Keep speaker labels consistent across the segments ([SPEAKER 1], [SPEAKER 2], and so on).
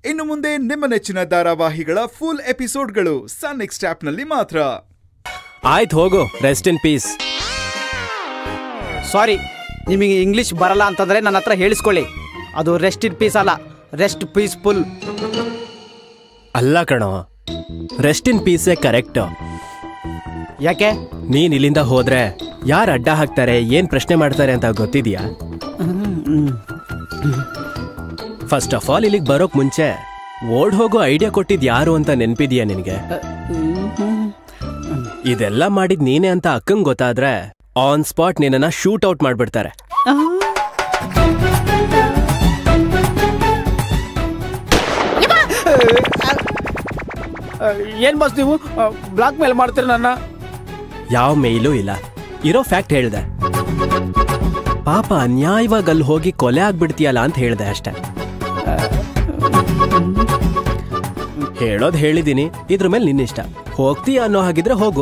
[SPEAKER 1] ಇನ್ನು ಮುಂದೆ ನಿಮ್ಮ ನೆಚ್ಚಿನ ಧಾರಾವಾಹಿಗಳ ಫುಲ್ ಎಪಿಸೋಡ್ಗಳು ಸನ್ ನೆಕ್ಸ್ಟ್ ಆಪ್ನಲ್ಲಿ ಮಾತ್ರ.
[SPEAKER 2] ಆಯ್ತು ಹೋಗು, ರೆಸ್ಟ್ ಇನ್ ಪೀಸ್.
[SPEAKER 3] ಸಾರಿ, ನಿಮಗೆ ಇಂಗ್ಲಿಷ್ ಬರಲ್ಲ ಅಂತಂದ್ರೆ ನನ್ನ ಹತ್ರ ಹೇಳಿಸ್ಕೊಳ್ಳಿ. ಅದು ರೆಸ್ಟ್ ಇನ್ ಪೀಸ್ ಅಲ್ಲ, ರೆಸ್ಟ್ ಪೀಸ್ಫುಲ್.
[SPEAKER 2] ಅಲ್ಲ ಕಣೋ, ರೆಸ್ಟ್ ಇನ್ ಪೀಸೇ ಕರೆಕ್ಟ್.
[SPEAKER 3] ಯಾಕೆ?
[SPEAKER 2] ನೀನ್ ಇಲ್ಲಿಂದ ಹೋದ್ರೆ ಯಾರು ಅಡ್ಡ ಹಾಕ್ತಾರೆ, ಏನ್ ಪ್ರಶ್ನೆ ಮಾಡ್ತಾರೆ ಅಂತ ಗೊತ್ತಿದ್ಯಾ? ಫಸ್ಟ್ ಆಫ್ ಆಲ್ ಇಲ್ಲಿಗೆ ಬರೋಕ್ ಮುಂಚೆ ಓಡ್ ಹೋಗೋ ಐಡಿಯಾ ಕೊಟ್ಟಿದ್ ಯಾರು ಅಂತ ನೆನ್ಪಿದ್ಯಾ ನಿನ್ಗೆ? ಇದೆಲ್ಲ ಮಾಡಿದ್ ನೀನೆ ಅಂತ ಅಕ್ಕಂಗ್ ಗೊತ್ತಾದ್ರೆ ಆನ್ ಸ್ಪಾಟ್ ನಿನ್ನ ಶೂಟ್ ಔಟ್ ಮಾಡ್ಬಿಡ್ತಾರೆ.
[SPEAKER 3] ಏನ್ ಬಸ್ ನೀವು ಬ್ಲಾಕ್ ಮೇಲ್ ಮಾಡ್ತೀರ ನನ್ನ?
[SPEAKER 2] ಯಾವ ಮೇಲೂ ಇಲ್ಲ, ಇರೋ ಫ್ಯಾಕ್ಟ್ ಹೇಳ್ದೆ. ಪಾಪ ಅನ್ಯಾಯವಾಗಿ ಅಲ್ಲಿ ಹೋಗಿ ಕೊಲೆ ಆಗ್ಬಿಡ್ತೀಯಲ್ಲ ಅಂತ ಹೇಳ್ದೆ ಅಷ್ಟೆ. ಹೇಳೋದ್ ಹೇಳಿದೀನಿ, ಇದ್ರ ಮೇಲೆ ನಿನ್ನಿಷ್ಟ. ಹೋಗ್ತೀಯ ಅನ್ನೋ ಹಾಗಿದ್ರೆ ಹೋಗು.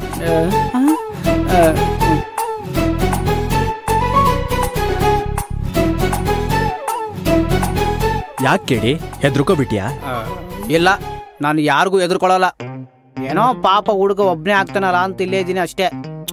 [SPEAKER 2] ಯಾಕೆ ಕೇಳಿ ಹೆದ್ರುಕೋಬಿಟ್ಯಾ?
[SPEAKER 3] ಇಲ್ಲ, ನಾನು ಯಾರಿಗೂ ಎದುರ್ಕೊಳ್ಳಲ್ಲ. ಏನೋ ಪಾಪ ಹುಡುಗ ಒಬ್ಬನೇ ಆಗ್ತಾನಲ್ಲ ಅಂತ ಇಲ್ಲೇ ಇದ್ದೀನಿ ಅಷ್ಟೇ.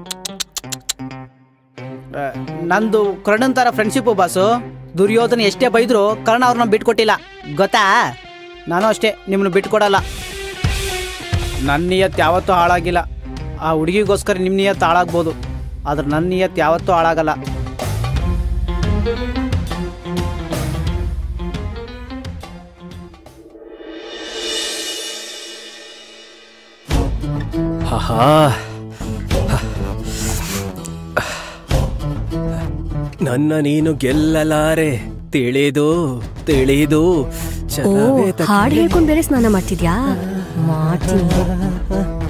[SPEAKER 3] ನಂದು ಕರ್ಣನ್ ತರ ಫ್ರೆಂಡ್ಶಿಪ್ ಬಾಸು. ದುರ್ಯೋಧನ ಎಷ್ಟೇ ಬೈದ್ರು ಕರ್ಣ ಅವ್ರನ್ನ ಬಿಟ್ಕೊಟ್ಟಿಲ್ಲ, ಗೊತ್ತಾ? ನಾನು ಅಷ್ಟೇ, ನಿಮ್ಮನ್ನು ಬಿಟ್ಕೊಡಲ್ಲ. ನನ್ನ ನಿಯತ್ ಯಾವತ್ತೂ ಹಾಳಾಗಿಲ್ಲ. ಆ ಹುಡುಗಿಗೋಸ್ಕರ ನಿಮ್ಮ ನಿಯತ್ ಹಾಳಾಗ್ಬೋದು, ಆದ್ರೆ ನನ್ನ ನಿಯತ್ ಯಾವತ್ತೂ ಹಾಳಾಗಲ್ಲ.
[SPEAKER 2] ನನ್ನ ನೀನು ಗೆಲ್ಲಲಾರೆ, ತಿಳಿದು ತಿಳಿದು.
[SPEAKER 4] ಹಾಡು ಹೇಳ್ಕೊಂಡ್ ಬೇರೆ ಸ್ನಾನ ಮಾಡ್ತಿದ್ಯಾ? ಮಾಡ್ತೀನಿ.